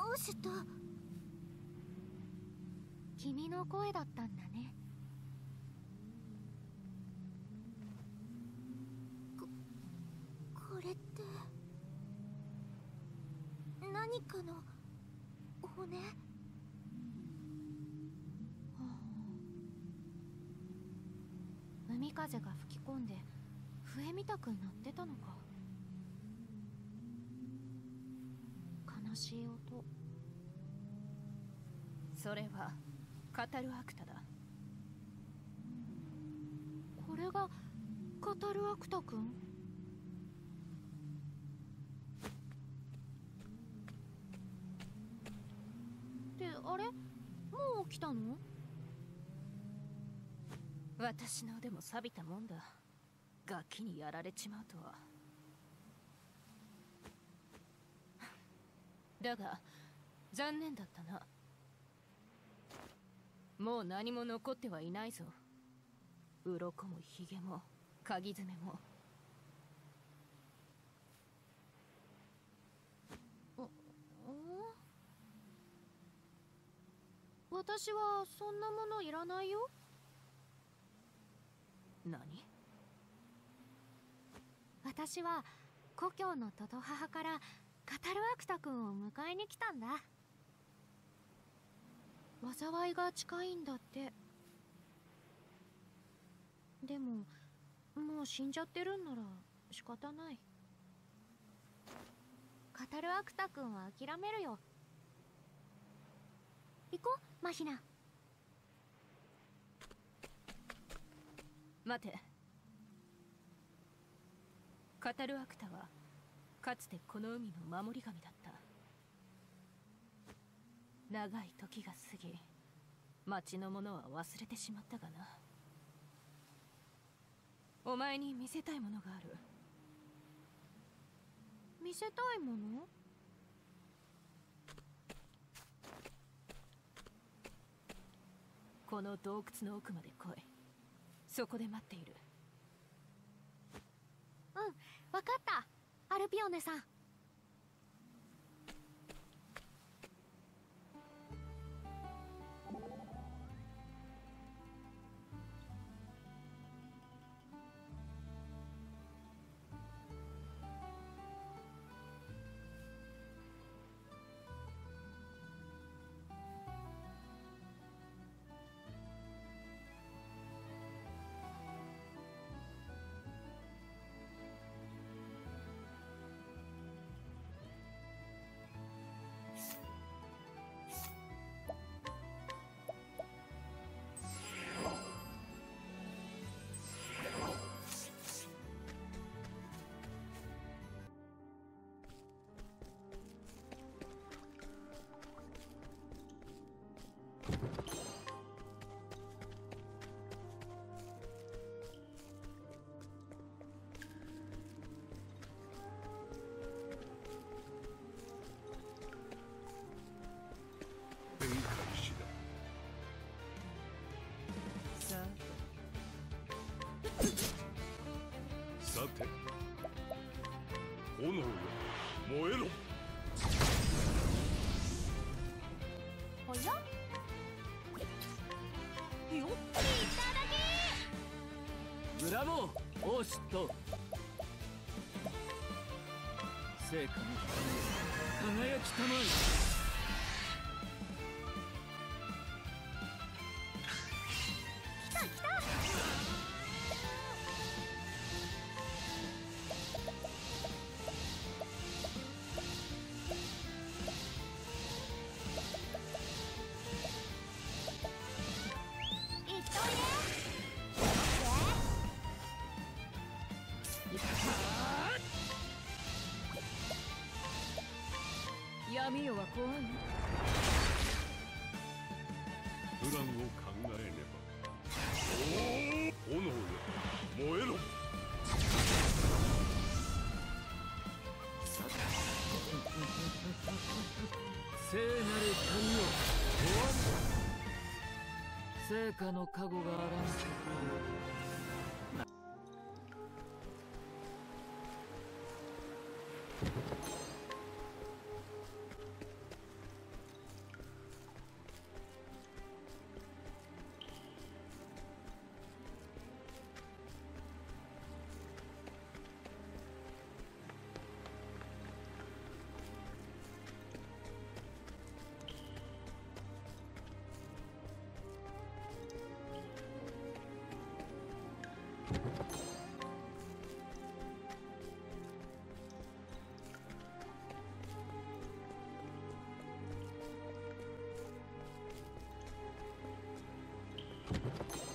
うした？君の声だったんだね。これって何かの骨？海風が吹き込んで笛みたくなってたのか。悲しい音。 それはカタルアクタだ。 これがカタルアクタ君？ってあれ、もう起きたの？ 私の腕も錆びたもんだ。ガキにやられちまうとは。だが残念だったな。もう何も残ってはいないぞ。鱗もヒゲも鍵爪も。 私はそんなものいらないよ。 何？ 私は故郷のトト母からカタルアクタ君を迎えに来たんだ。災いが近いんだって。でももう死んじゃってるんなら仕方ない。カタルアクタ君は諦めるよ。行こう、マヒナ。 待て。カタルアクタはかつてこの海の守り神だった。長い時が過ぎ、町の者は忘れてしまったがな。お前に見せたいものがある。 見せたいもの？ この洞窟の奥まで来い。そこで待っている。 うん、わかった、アルピオネさん。 さて、炎よ燃えろ。 ほや、よっ、いただき。 ブラボー、オーシット。聖火の光輝きたまえ。 来た来た。 闇夜は怖い。 プランを考えねば。炎よ燃えろ。 聖なる神よ、終わる。聖火の加護があらんことう